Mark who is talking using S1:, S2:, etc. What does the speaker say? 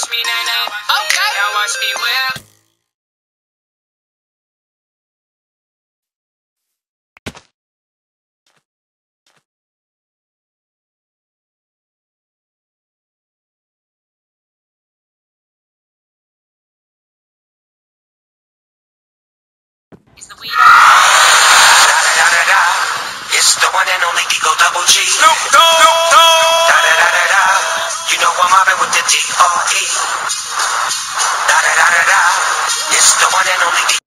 S1: watch me nay. Okay. Now watch me whip. Is the weed
S2: It's the one and only Digo Double G.
S3: Snoop Dogg.
S2: Da da da da da. You know I'm mobbing with the D.R.E. Da da da da da. It's the one and only